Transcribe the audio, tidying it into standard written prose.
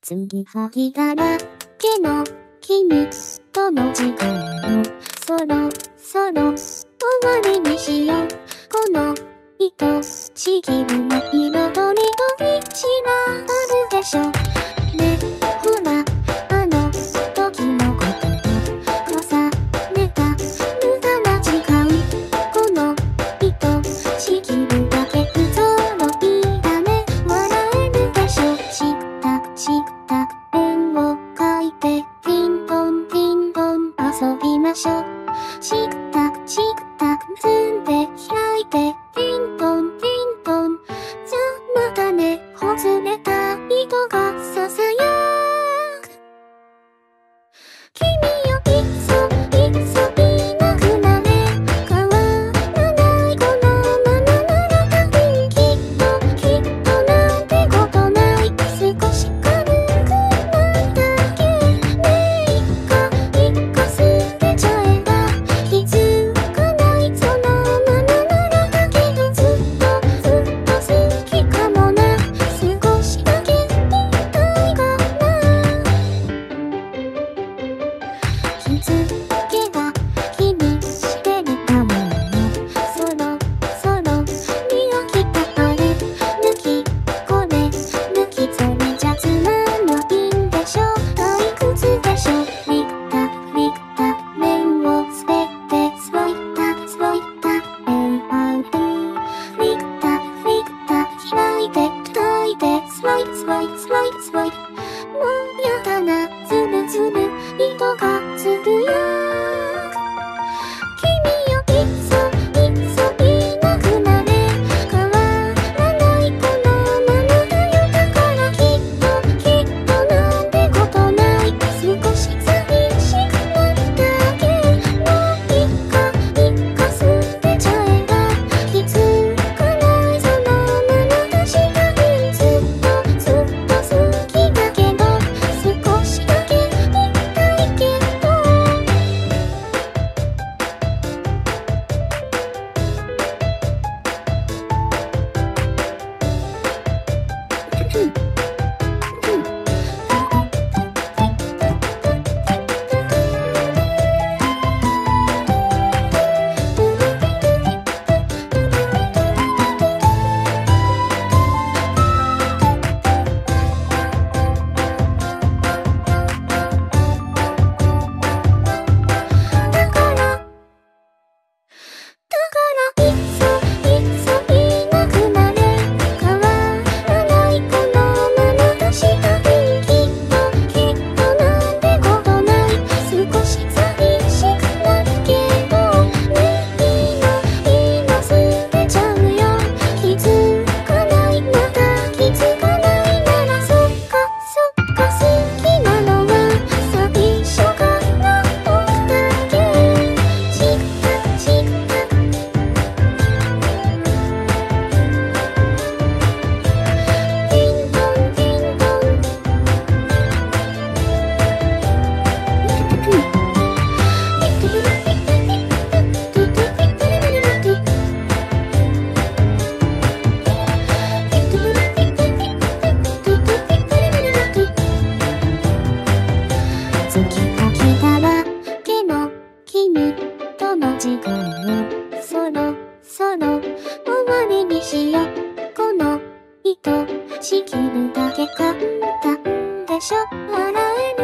継ぎはぎだらけの君との時間をそろそろ終わりにしよう。この愛しきるの彩りと一覧あるでしょね。ほらあの時のことを重ねた無駄な時間。この愛しきるだけ不揃いだね。笑えるでしょ。した円を描いてピンポンピンポン遊びましょう。した結んで開いてピンポンピンポン。じゃあまたね。ほつれた糸がささやく。君よいっそいなくなれ。変わらないこのままなら多分きっとなんてことない。少し軽くないだけね。いっか捨てちゃえば気づかないそのままならだけどずっと好きかもな。少しだけ言いたいかな。気づけば気にしてるかもよ。そろそろ見飽きたあれ抜きこれ抜きそれじゃつまんないんでしょ。退屈でしょ。リッタ面を捨ててスロイタAID。リッタ開いて叩いてスロイもうやだな。ズル糸がつぶやく。君よいっそいなくなれ。変わらないこのままだよ。だからきっとなんてことない。少し寂しくなるだけ。もういっか捨てちゃえば気づかないそのままだし。多分ずっと好きだけど少しだけ言いたいけど。だからいっそいなくなれ。変わらないこのままだし。多分きっとなんてことない。少し寂しくなるけどね。今捨てちゃうよ。気づかないまだ気づかないならそっか好きなのは最初から僕だけ。ピンポンピンポン。月かきだらけの君との時間をそろそろ終わりにしよう。この愛しきるだけ簡単でしょ。笑える